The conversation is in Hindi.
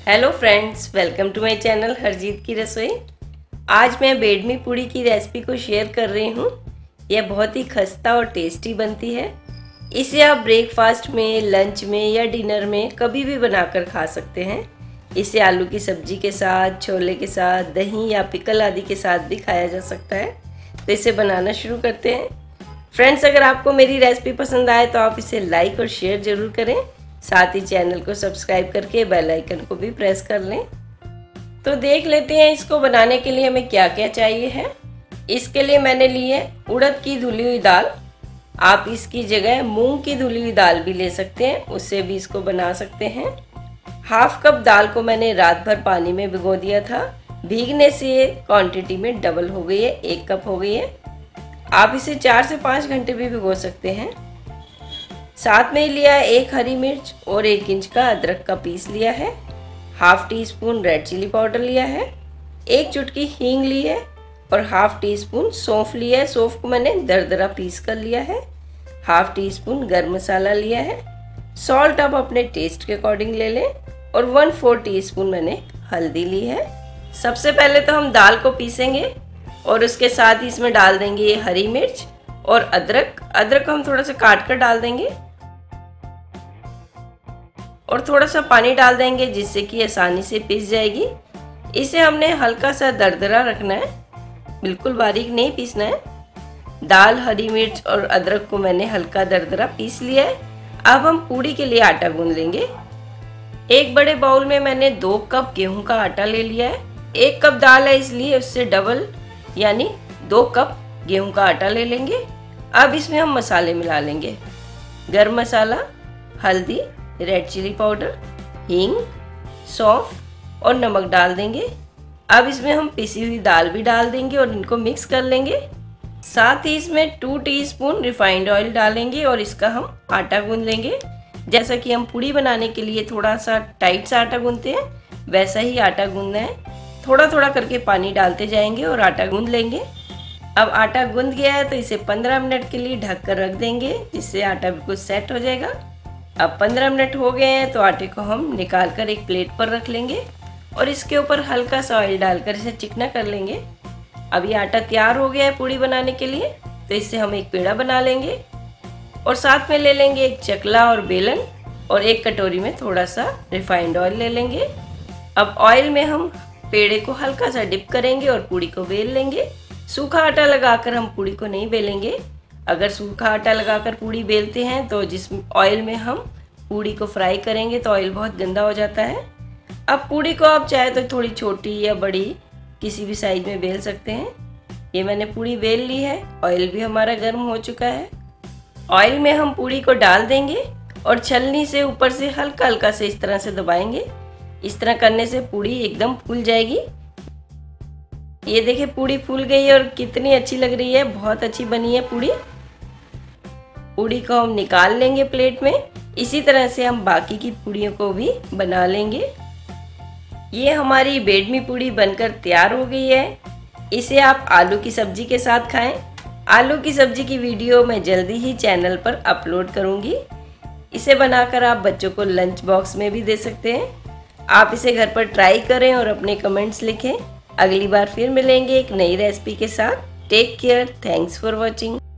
Hello friends, welcome to my channel Harjeet की रसोई। आज मैं बेडमी पूड़ी की रेसिपी को शेयर कर रही हूँ। यह बहुत ही खस्ता और टेस्टी बनती है। इसे आप ब्रेकफास्ट में, लंच में या डिनर में कभी भी बनाकर खा सकते हैं। इसे आलू की सब्जी के साथ, छोले के साथ, दही या पिकल आदि के साथ भी खाया जा सकता है। तो इसे बनाना शुरू करते हैं। फ्रेंड्स, अगर आपको मेरी रेसिपी पसंद आए तो आप इसे लाइक और शेयर ज़रूर करें। साथ ही चैनल को सब्सक्राइब करके बेल आइकन को भी प्रेस कर लें। तो देख लेते हैं इसको बनाने के लिए हमें क्या क्या चाहिए है। इसके लिए मैंने ली है उड़द की धुली हुई दाल। आप इसकी जगह मूंग की धुली हुई दाल भी ले सकते हैं, उससे भी इसको बना सकते हैं। हाफ कप दाल को मैंने रात भर पानी में भिगो दिया था। भीगने से ये क्वांटिटी में डबल हो गई है, 1 कप हो गई है। आप इसे 4 से 5 घंटे भी भिगो सकते हैं। साथ में लिया है 1 हरी मिर्च और 1 इंच का अदरक का पीस लिया है। Half teaspoon red chilli powder लिया है। 1 चुटकी हींग ली है और हाफ टी स्पून सौंफ लिया है। सौंफ को मैंने दरदरा पीस कर लिया है। हाफ टी स्पून गर्म मसाला लिया है। सॉल्ट आप अपने टेस्ट के अकॉर्डिंग ले लें और 1/4 टी स्पून मैंने हल्दी ली है। सबसे पहले तो हम दाल को पीसेंगे और उसके साथ ही इसमें डाल देंगे ये हरी मिर्च और अदरक को हम थोड़ा सा काट कर डाल देंगे और थोड़ा सा पानी डाल देंगे जिससे कि आसानी से पीस जाएगी। इसे हमने हल्का सा दरदरा रखना है, बिल्कुल बारीक नहीं पीसना है। दाल, हरी मिर्च और अदरक को मैंने हल्का दरदरा पीस लिया है। अब हम पूड़ी के लिए आटा गूंद लेंगे। एक बड़े बाउल में मैंने 2 कप गेहूं का आटा ले लिया है। 1 कप दाल है इसलिए उससे डबल यानी 2 कप गेहूं का आटा ले लेंगे। अब इसमें हम मसाले मिला लेंगे। गरम मसाला, हल्दी, रेड चिली पाउडर, हींग, सौंफ और नमक डाल देंगे। अब इसमें हम पिसी हुई दाल भी डाल देंगे और इनको मिक्स कर लेंगे। साथ ही इसमें 2 टीस्पून रिफाइंड ऑयल डालेंगे और इसका हम आटा गूंद लेंगे। जैसा कि हम पूड़ी बनाने के लिए थोड़ा सा टाइट सा आटा गूंदते हैं, वैसा ही आटा गूंदना है। थोड़ा थोड़ा करके पानी डालते जाएंगे और आटा गूंद लेंगे। अब आटा गूंद गया है तो इसे 15 मिनट के लिए ढक कर रख देंगे, जिससे आटा बिल्कुल सेट हो जाएगा। अब 15 मिनट हो गए हैं तो आटे को हम निकाल कर एक प्लेट पर रख लेंगे और इसके ऊपर हल्का सा ऑयल डालकर इसे चिकना कर लेंगे। अब ये आटा तैयार हो गया है पूड़ी बनाने के लिए, तो इससे हम एक पेड़ा बना लेंगे और साथ में ले लेंगे एक चकला और बेलन और एक कटोरी में थोड़ा सा रिफाइंड ऑयल ले लेंगे। अब ऑयल में हम पेड़े को हल्का सा डिप करेंगे और पूड़ी को बेल लेंगे। सूखा आटा लगाकर हम पूड़ी को नहीं बेलेंगे। अगर सूखा आटा लगाकर पूड़ी बेलते हैं तो जिस ऑयल में हम पूड़ी को फ्राई करेंगे तो ऑयल बहुत गंदा हो जाता है। अब पूड़ी को आप चाहे तो थोड़ी छोटी या बड़ी किसी भी साइज में बेल सकते हैं। ये मैंने पूड़ी बेल ली है। ऑयल भी हमारा गर्म हो चुका है। ऑयल में हम पूड़ी को डाल देंगे और छलनी से ऊपर से हल्का हल्का से इस तरह से दबाएंगे। इस तरह करने से पूड़ी एकदम फूल जाएगी। ये देखिए पूड़ी फूल गई है और कितनी अच्छी लग रही है, बहुत अच्छी बनी है पूड़ी। पूड़ी को हम निकाल लेंगे प्लेट में। इसी तरह से हम बाकी की पूड़ियों को भी बना लेंगे। ये हमारी बेडमी पूड़ी बनकर तैयार हो गई है। इसे आप आलू की सब्जी के साथ खाएं। आलू की सब्जी की वीडियो मैं जल्दी ही चैनल पर अपलोड करूंगी। इसे बनाकर आप बच्चों को लंच बॉक्स में भी दे सकते हैं। आप इसे घर पर ट्राई करें और अपने कमेंट्स लिखें। अगली बार फिर मिलेंगे एक नई रेसिपी के साथ। Take care, thanks for watching.